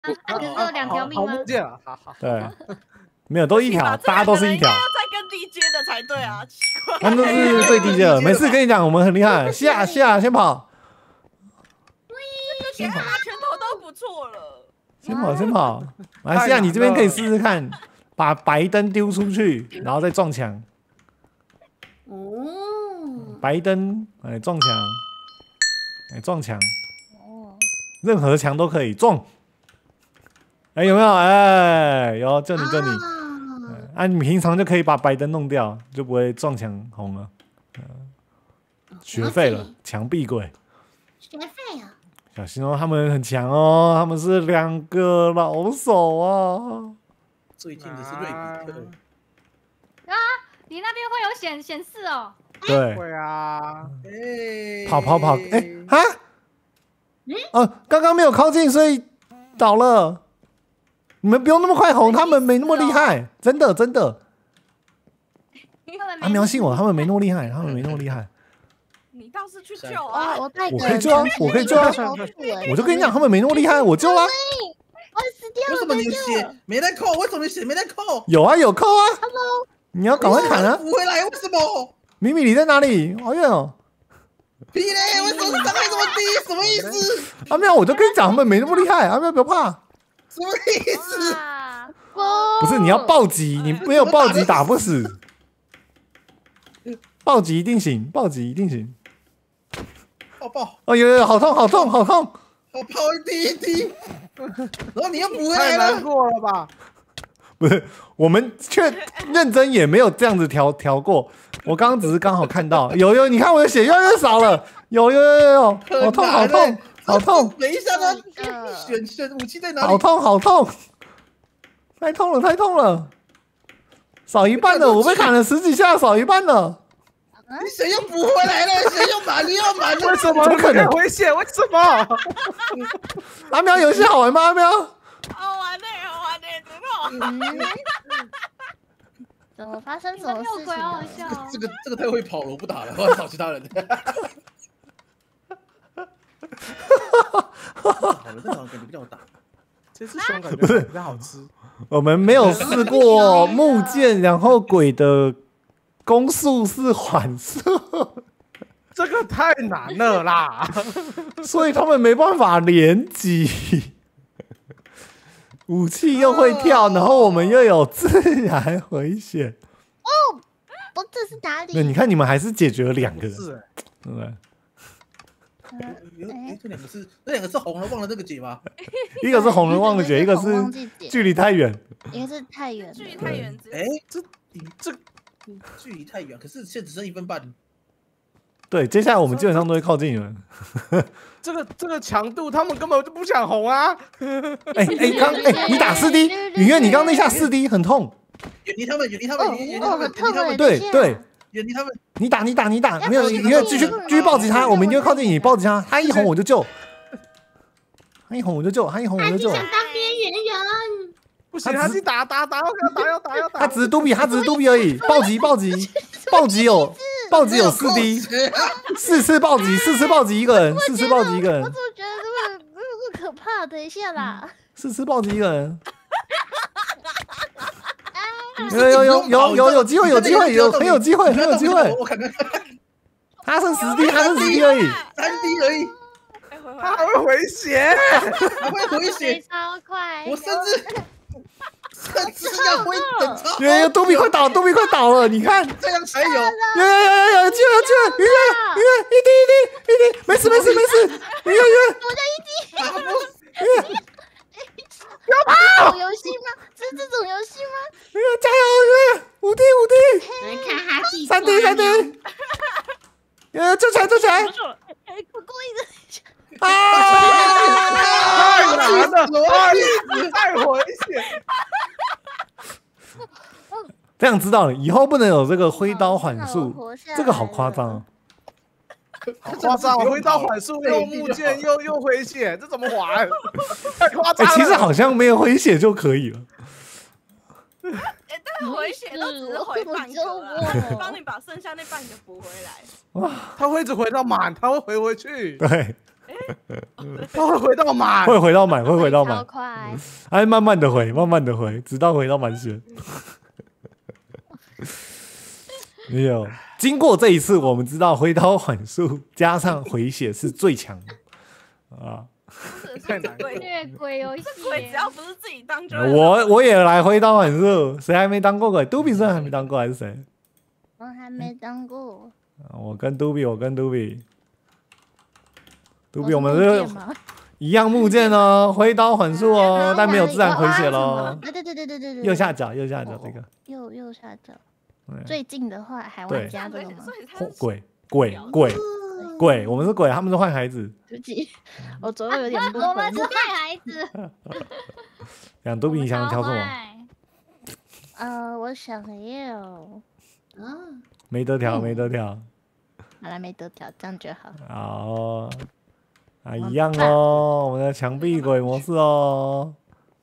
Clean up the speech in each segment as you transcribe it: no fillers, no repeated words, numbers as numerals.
可是有2条命吗？ 不见了，好。 对，没有都一条，大家都是一条。 要再跟低阶的才对啊，奇怪。 他们都是最低阶的。没事，跟你讲，我们很厉害。下先跑。 先打拳头都不错了。 先跑。来，西亚，你这边可以试试看，把白灯丢出去，然后再撞墙。 哦。 白灯，撞墙，撞墙。哦。任何墙都可以撞。有没有？有，就你。你平常就可以把白灯弄掉，就不会撞墙红了。学废了，墙壁鬼。 学废啊！ 小心哦，他们很强哦，他们是2个老手啊。 最近的是瑞比特。 啊，你那边会有显示哦。 对。 会啊。 跑！刚刚没有靠近，所以倒了。你们不用那么快红，他们没那么厉害，真的。相信我，他们没那么厉害。 你倒是去救啊！ 我可以救啊！我就跟你讲，他们没那么厉害，我救了。 我死掉了！ 为什么你血没在扣？为什么你血没在扣？ 有啊，有扣啊。 Hello， 你要赶快砍啊！ 补回来，为什么？ 米米，你在哪里？好远哦。 屁嘞！为什么伤害这么低？什么意思？ 阿喵，我就跟你讲，他们没那么厉害。阿喵，不要怕。 什么意思？ 不是，你要暴击，你没有暴击打不死。暴击一定行， 爆！ 有，好痛！ 好爆一滴，然后你又补回来了， 太难过了吧？ 不是，我们却认真也没有这样子调过。我刚刚只是刚好看到，有，你看我的血越来越少了，有，好痛！ 等一下呢，选武器在哪里？ 好痛！太痛了！少一半了，我被砍了10几下，少一半了。 你血又补回来了，血又满，你又满了， 为什么？ 怎么可能回血？为什么？ 阿喵游戏好玩吗？阿喵？ 好玩呢，真的。 怎么发生什么事情啊？ 这个太会跑了，我不打了，我要找其他人。好了，那好像感觉比较大。 这次熊感觉比较好吃。 我们没有试过木剑，然后鬼的攻速是缓速， 这个太难了啦， 所以他们没办法连击。武器又会跳，然后我们又有自然回血。 这是哪里？ 那你看，你们还是解决了2个人， 是， 对不对？ 这两个是红了，忘了这个解吗？ 一个是红人忘了解，一个是距离太远， 一个是太远， 距离太远。 这距离太远，可是现在只剩1分半。 对，接下来我们基本上都会靠近你们。 这个强度，他们根本就不想红啊！ 你打4D，雨月，你刚那下4D 很痛。 远离他们，远离他们， 对， 远离他们。 你打，没有，雨月继续暴击他，我们一定会靠近你，暴击他，他一红我就救，他一红我就救。 他就想当边缘人。 不行，他去打，要打。 他只是杜比而已，暴击有4D， 4次暴击一个人， 我怎么觉得这可怕？等一下啦 ，4次暴击一个人。有机会，很有机会。 我看看， 他剩10D 而已 ，3D 而已。 他还会回血， 超快。 我甚至要会等超。 有杜比快倒了，你看这样才有。 有机会，雨月，没事，雨月， 我的 1滴。 不要跑！ 游戏吗？是这种游戏吗？ 雨月加油！5D， 来看哈气 3D，救起来！ 不故意的。 太难了，太回血。 这样知道了，以后不能有这个挥刀缓速，这个好夸张。 好夸张！挥刀缓速又木剑又回血，这怎么玩？太夸张了！ 其实好像没有回血就可以了。 但回血都只是回半个，帮你把剩下那半个补回来。 他会一直回到满，他会回去。 对。 他会回到满， 会回到满，会回到满超，快， 哎，慢慢的回，慢慢的回，直到回到满血。没有，经过这一次，我们知道挥刀缓速加上回血是最强的啊！ 太难过了虐鬼游戏， 鬼只要不是自己当就我也来挥刀缓速，谁还没当过鬼？杜比是还没当过还是谁？ 我还没当过。 我跟杜比，杜比， 是我们是木剑吗一样木剑哦，挥刀缓速哦，但没有自然回血喽。 对， 右下角，右下角这个右下角。 对最近的话，海外加这个吗？ 所以他是鬼，我们是鬼，他们是坏孩子。 对不起，我左右有点不懂。我们是坏孩子。 两杜比，你想挑什么？ 我想要， 没得挑，没得挑。 好了，没得挑，这样就好。 好啊，一样哦，我们的墙壁鬼模式哦。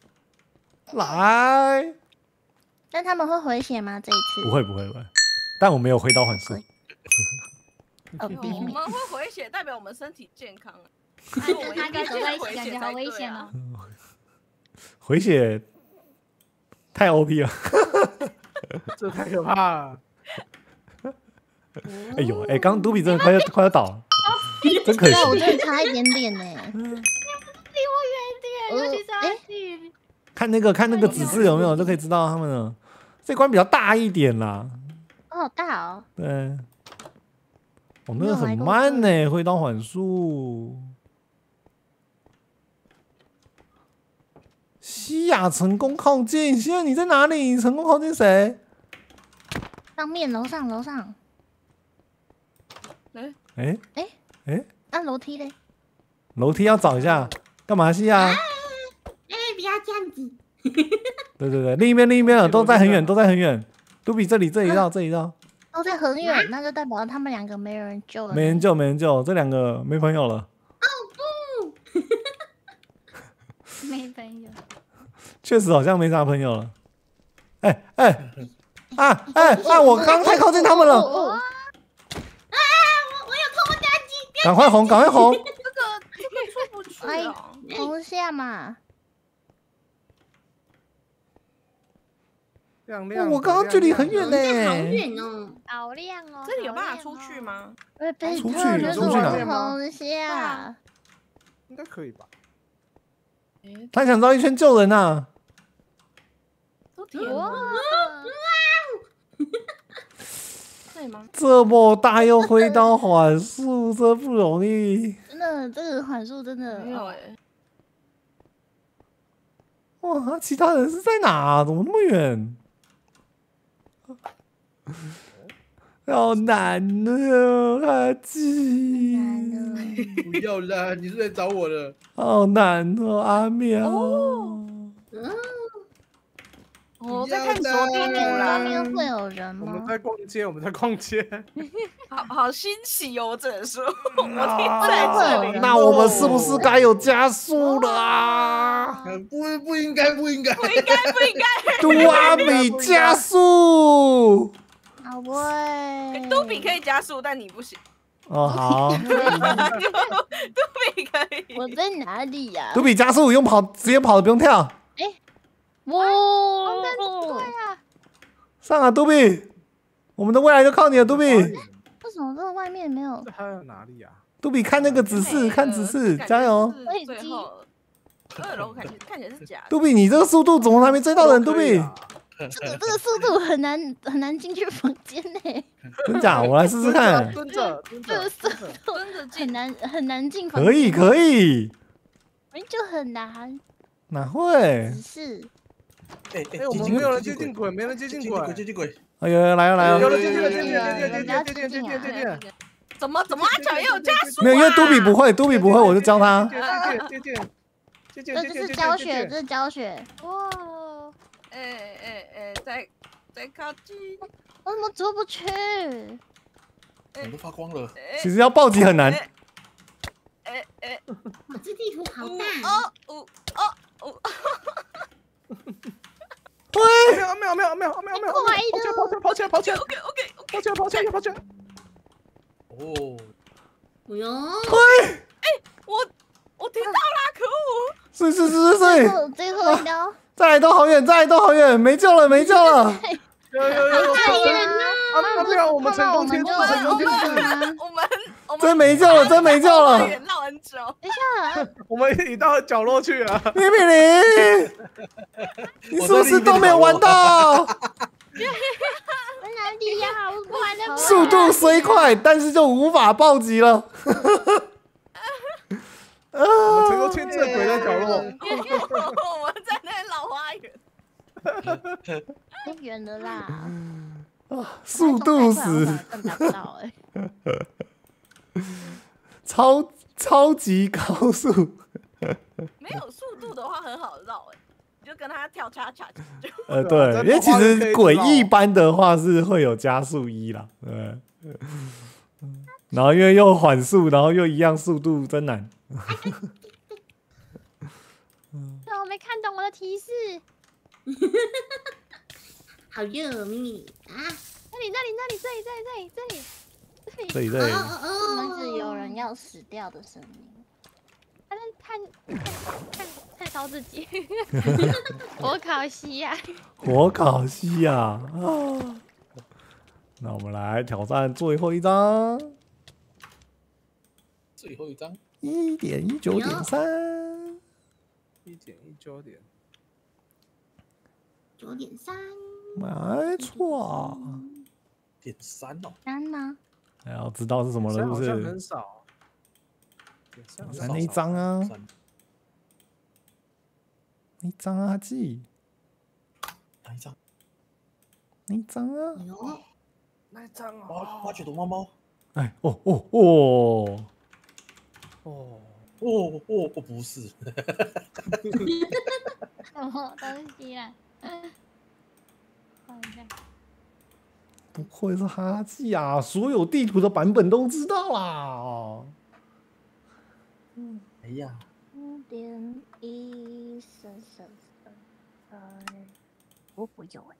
来， 但他们会回血吗？这一次？ 不会，但我没有挥刀缓速。 哦，第一名。 我们会回血，代表我们身体健康啊。 跟他哥走在一起，感觉好危险哦。 回血太 OP 了， 这太可怕了。 哎呦，哎，刚刚杜比真的快要倒了，真可惜。 我真的差一点点呢。 离我远一点，尤其是阿弟。 看那个指示有没有，就可以知道他们了。这关比较大一点啦。 好大哦。 对。我那个很慢呢，挥刀缓速。西亚成功靠近，西亚你在哪里？你成功靠近谁？ 上面楼上。那楼梯嘞？ 楼梯要找一下，干嘛？西亚？ 不要这样子。 对，另一边了，都在很远。杜比这里绕。 都在很远，那就代表他们两个没人救了。 没人救，这两个没朋友了。 哦不， 没朋友。 确实好像没啥朋友了。我刚太靠近他们了。 我有偷家鸡。 赶快红。 这个出不去啊。 红下嘛。 亮， 我刚刚距离很远呢。 好远哦。 好亮哦。 这里有办法出去吗？ 出去哪？红下。 应该可以吧？ 他想绕一圈救人啊！ 哇！ 对吗？ 这么大又挥刀缓速，这不容易。 真的，这个缓速真的没有哇，其他人是在哪？怎么那么远？好难哦，阿基。 不要啦，你是来找我的。 好难哦，阿喵。 我在看锁定图外啦， 面会有人我们吗？ 在逛街。 好新奇哦，我只能说，我第一次来这里。 那我们是不是该有加速了啊？ 不应该。 不应该。 杜阿米加速。 好喂。 杜比可以加速，但你不行。 哦，好。 杜比可以。 我在哪里呀？ 杜比加速，用跑，直接跑的不用跳。 哇！对啊。 上啊，杜比，我们的未来就靠你了，杜比。 为什么这个外面没有？ 这还有哪里啊？ 杜比看那个指示，看指示，加油！ 最后2楼看起来是假的。 杜比，你这个速度怎么还没追到人？杜比， 这个速度很难进去房间呢。 真假？我来试试看。 蹲着， 这个速度很难进房可间。 以， 就很难。 哪会？ 只是。 我们没有人接近鬼，没人接近鬼。 哎呦，来了！ 有人接近。 怎么阿巧也有加速？ 没有，因为杜比不会，我就教他。 这是教学。哇！ 再靠近。 我怎么出不去？ 我都发光了。 其实要暴击很难。 我这地图好大。 跑起来！跑起来！ 哦， 哎呦！ 我听到啦，可恶！ 是， 最后一刀， 再来都好远，再来都好远，没救了，没救了。 有， 太远了， 那不然我们成功贴住，成功贴住， 我们真没救了，真没救了。 绕很久。 等一下， 我们移到角落去了。 米米林，你是不是都没有玩到？ 在哪里呀？我不玩了。 速度虽快，但是就无法暴击了。 我们成功牵制了鬼在角落。 我们在那老花园。 太远了啦！ 速度死， 更达不到哎。 超级高速。 没有速度的话很好绕哎，你就跟他跳恰恰就。 对，因为其实诡异般的话是会有加速1啦，对。然后因为又缓速，然后又一样速度，真难。 我没看懂我的提示。 好热，咪咪啊！ 这里， 对， 我们是有人要死掉的声音。他在看烧自己。火烤西亚。 火烤西亚那我们来挑战最后一张。 最后一张 1.19.3。 1.19.9。 9.3。 没错。 3哦。 3吗？ 要知道是什么了，是不好像是？ 很少。 那一张啊，那一张啊，记。 哪一张？ 那一张啊。 那一张啊。 挖掘躲猫猫。 哎，哦， 不是。 什么东西啊？看一下。 不愧是哈记啊，所有地图的版本都知道啦。 哎呀 0.1333，我不有哎。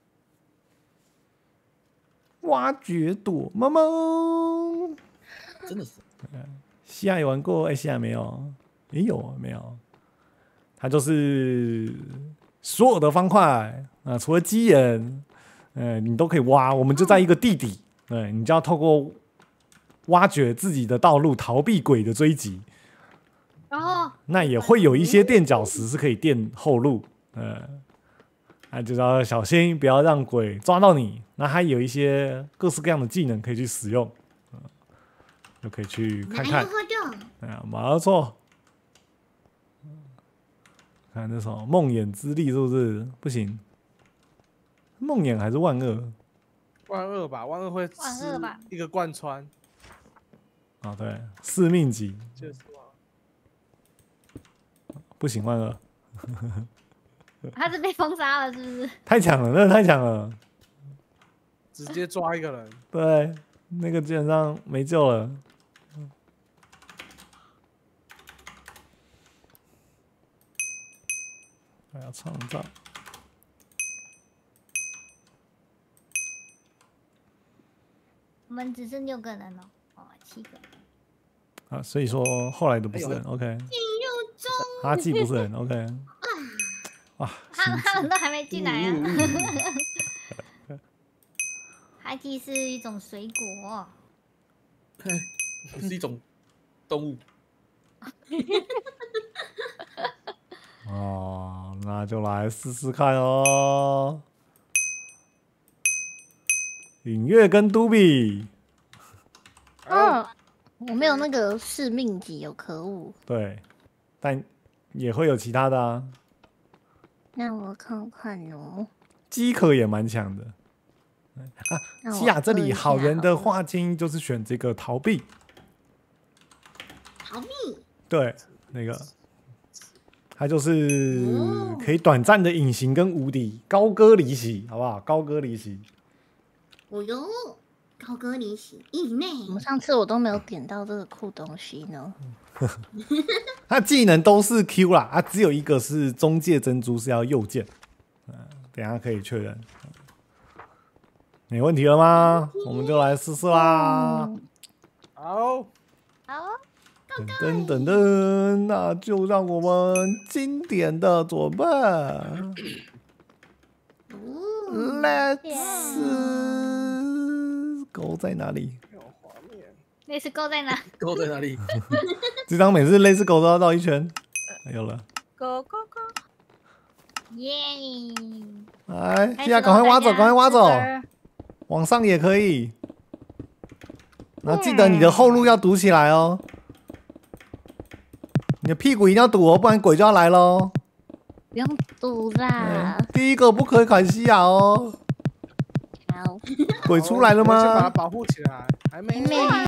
挖掘躲猫猫， 真的是。 西亚有玩过？西亚没有？也有没有？它就是所有的方块除了鸡眼，你都可以挖。我们就在一个地底，你就要透过挖掘自己的道路，逃避鬼的追击。那也会有一些垫脚石是可以垫后路，那就要小心，不要让鬼抓到你。那还有一些各式各样的技能可以去使用，就可以去看看。没错。看那什么梦魇之力是不是不行？梦魇还是万恶？ 万恶吧，万恶会吃一个贯穿。 对，4命级。 就是不行，万恶。 他是被封杀了，是不是？ 太强了，那个太强了。 直接抓一个人。 对，那个基本上没救了。还要创造。 我们只剩6个人了，7个。 所以说后来的不是人 ，OK。 进入中。 哈记不是人 ，OK。哇， 他们都还没进来啊。哈记是一种水果。 是一种动物。 那就来试试看哦。尹月跟都比。 我没有那个4命级，有可恶。 对，但也会有其他的啊。 那我看看哦。 饥渴也蛮强的。西亚这里好人的话建议就是选这个逃避。 逃避。 对，那个。它就是可以短暂的隐形跟无敌，高歌离席，好不好？高歌离席。 哦哟，高歌离席以内。 上次我都没有点到这个酷东西呢。 它技能都是 Q 啦，只有一个是中介珍珠是要右键。等一下可以确认。没问题了吗？我们就来试试啦。 好。 高噔噔噔，那就让我们经典的准备。Let's go 在哪里？ 类似勾在哪？ 勾在哪里？ 这张每次类似狗都要绕一圈。有了， Go go go！ 耶！ 来，现在赶快挖走，赶快挖走，往上也可以。然后记得你的后路要堵起来哦，你的屁股一定要堵哦，不然鬼就要来喽。 不用堵啦。 第一个不可以砍西亚哦。 好， 鬼出来了我先把它吗？ 保护起来，还没。 没